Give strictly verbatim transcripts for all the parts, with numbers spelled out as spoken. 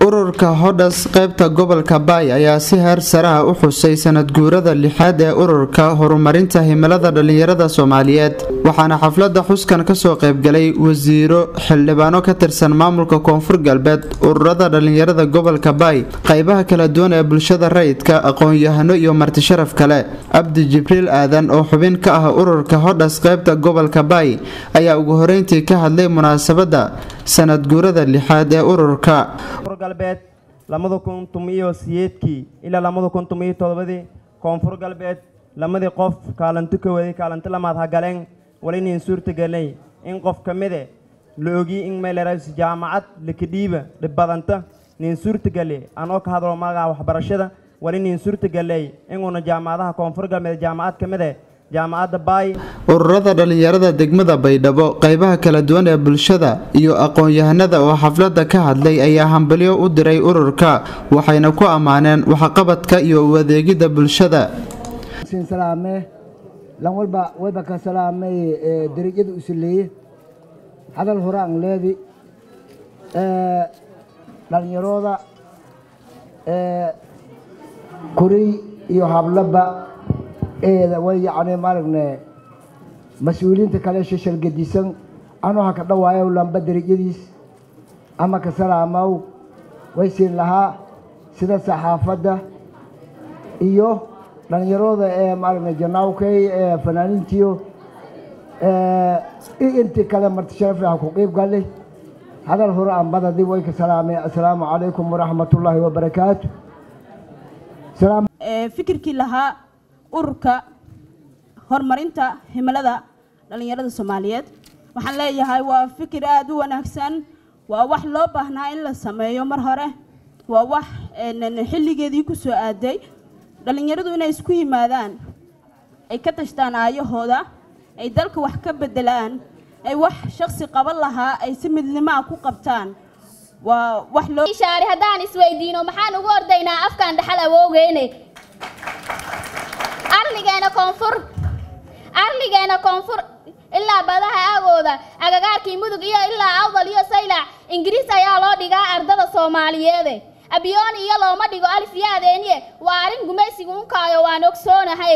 ururka hodhas qaybta gobolka Bay ayaa si heer sare ah u xusay sanad guurada lixaad ee ururka horumarinta himilada dhalinyarada Soomaaliyeed waxaana xafladda xuskan ka soo qayb galay wasiiro xildhibaano ka tirsan maamulka Koonfur Galbeed ururada dhalinyarada gobolka Bay qaybaha kala duwan ee bulshada rayidka aqoon-yahano iyo marti sharaf kale Abdi Jibriil Aadan oo xubin ka ah ururka hodhas qaybta gobolka Bay ayaa ugu horeyntii ka hadlay munaasabada sanad guurada lixaad ee ururka galbeed lamada kun iyo sideedkii ilaa lamada kun iyo todobadii Koonfur Galbeed lamadii qof kaalantu ka waday kaalanta lamaad ha galeen walina suurta galay in qof kamid ah loogi in meelays jaamacad likdiiba dibadanta nin suurta galay anoo ka hadlo magaca waxbarashada walina suurta galay in uu jaamacadaha Koonfur Galbeed jaamacad kamid ah jaamacadda Bay ururada dhalinyarada degmada Baydhabo qaybaha kala duwan ee bulshada iyo aqoon-yahanada oo xafladda ka hadlay ayaa hambalyo u diray ururka waxayna ku amaaneen waxqabadka iyo u adeegida bulshada sin salaame lan walba wada ka salaamay dariiqada usuleeyay hadal horaan leedi ee dhalinyarada ee kuri iyo hablaba ee way yani maaragna mas'uuliyiinta kale shashal gadisan anoo ka dhawaayo lamba dariiqadiis ama ka salaamaw way siin lahaa sida saxaafadda iyo dhalinyarada ee maaragna janaawkay ee fanaaniintiyo ee intii kale marti sharaf ah ku qeyb galay hadal hore aan badadii way ka salaamay assalaamu calaykum waraxmatullaahi wabarakaatuh salaam ee fikirkii lahaa ururka horumarinta himilada dhalinyarada Soomaaliyeed waxaan leeyahay waa fikir aad u wanaagsan waa wax loo baahnaa in la sameeyo mar hore waa wax xilligeedii ku soo aaday dhalinyaradu inay isku yimaadaan ay ka tashtaan aayahooda ay dalka wax ka bedelaan ay wax shakhsi qaban lahaa ay si midnimo ku qabtaan waa wax loo ishaari hadaan isweydiino maxaan ugu ordaynaa afkaan dhaxal awoogeene arligeena koonfur arligeena koonfur ilaa badaha agooda agagaarkii mudug iyo ilaa awdal iyo saylac ingiriis ayaa loo dhigaa ardada Soomaaliyeed abiyoon iyo looma dhigo alif yaadeeniye waa arin gumaysigu un kaayo waan ogsoonahay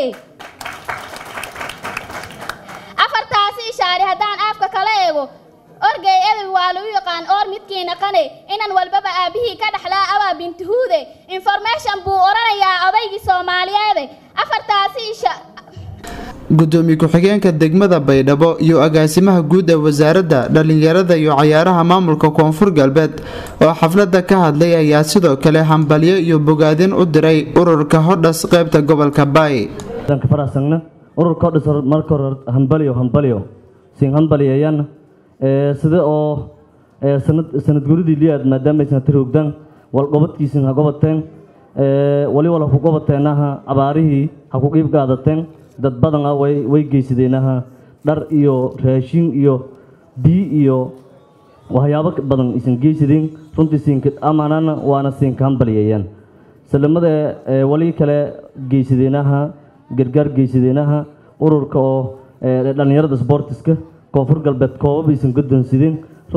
afartaasi ishaari hadaan afka kala eego orgay eeday waa loo yaqaan or midkiina qane inan walbaba aabihii ka dhaxlaa aba bintuhuude information buu oranayaa odaygii Soomaaliyeed afartaasi isha gudoomiye ku-xigeenka degmada Baydhabo iyo agaasimaha guud ee wasaaradda dhalinyarada iyo ciyaaraha maamulka Koonfur Galbeed oo xafladda ka hadlay ayaa sidoo kale hambalyo iyo bogaadin u diray ururka hodhas qaybta gobolka Bay danka faraasana ururka hodhas marka hore hambalyo hambalyo siin hambalyeeyana ee sida oo sanad sanad guuridii liyaad maadaama aysan tirogdan wal gobadkiisina gobateen ee wali wala ku gobateenaha abaarihii ha ku qeyb qaadateen dad badan way way geysadeenaha dhar iyo raashin iyo bi iyo waxyaabo badan isan geysadeen runtii siinka amaanana waana siin kambaliyeen salamada wali kale geysadeenaha gargaar geysadeenaha ururka oo dhalinyarada sportiska Koonfur Galbeed koob aysan guddoonsideen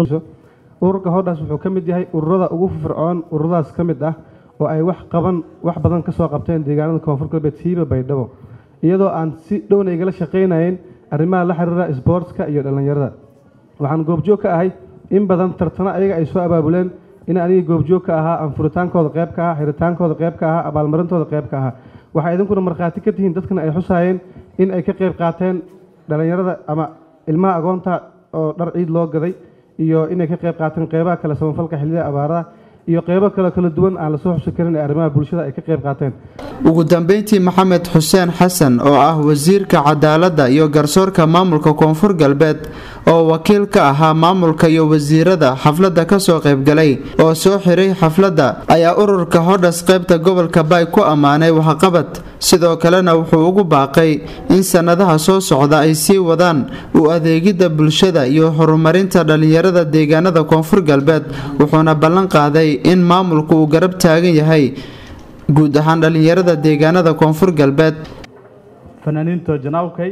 ururka hodhas wuxuu ka mid yahay ururada ugu fircoon ururadaas ka mid ah oo ay wax qaban wax badan ka soo qabteen deegaanada Koonfur Galbeed siiba Baydhabo iyadoo aan si dhowna igala shaqeynayeen arrimaha la xiriira sportska iyo dhalinyarada waxaan goobjoog ka ahay in badan tartana ayaga ay soo abaabuleen in aniga goobjoog ka ahaa aan furitaankooda qayb ka ahaa xiritaankooda qayb ka ahaa abaalmarintooda qayb ka ahaa waxay idinkuna markhaati ka tihiin dadkana ay xusaayeen in ay ka qayb qaateen dhalinyarada ama ilmaha agoonta oo dhar ciid loo gaday iyo inay ka qayb qaateen qaybaha kala samafalka xilliyada abaaraha iyo qaybo kala kala duwan aan la soo xusi karin ee arrimaha bulshada ay ka qayb qaateen ugu dambeyntii Maxamed Xuseen Xasan oo ah wasiirka cadaaladda iyo garsoorka maamulka Koonfur Galbeed oo wakiil ka ahaa maamulka iyo wasiirada xafladda ka soo qayb galay oo soo xiray xafladda ayaa ururka hodhas qaybta gobolka Bay ku amaanay waxqabad sidoo kalena wuxuu ugu baaqay in sanadaha soo socda ay sii wadaan u adeegida bulshada iyo horumarinta dhalinyarada deegaanada Koonfur Galbeed wuxuuna ballan qaaday in maamulku uu garab taagan yahay guud ahaan dhalinyarada deegaanada Koonfur Galbeed fanaaniinta janaawkay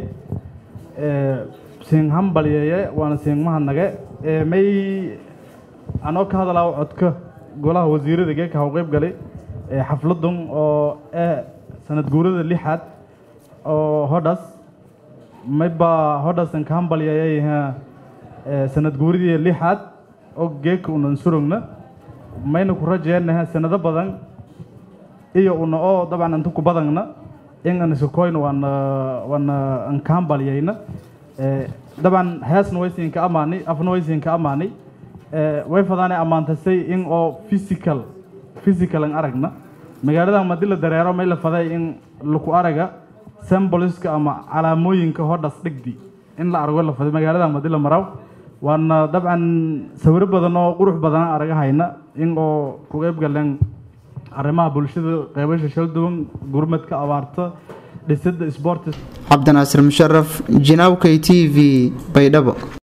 ee siin hambalyeeye waana siin mahadnage ee may anoo ka hadalaa codka golaha wasiirada geeka ha qayb galay ee xafladan oo ee sanad guurada lixaad oo hodhaas mayba hodhaasan ka hambalyayay ee sanad guuridii lixaad oo geeka unan surugna mayna ku rajaynahay sanado badan iyo una oo dabcan inta ku badanna in aan iskoyn waan waan aan ka hambalyayna ee dabcan heesna waysiin ka amaanay afna waysiin ka amaanay ee way fadaanay amaantasay in oo physical physical an aragna magaalada madila dareero may la faday in lagu araga symboliska ama calaamooyinka hodhas dhigdi in la argo la faday magaalada madila maraw waana dabcan sawir badan oo qurux badan aragahayna in oo ku qayb galeen arrimaha bulshada qaybasha shal duwan gurmadka abaarta dhisida sports Cabdinaasir Musharraf Jinawkay T V Baydhabo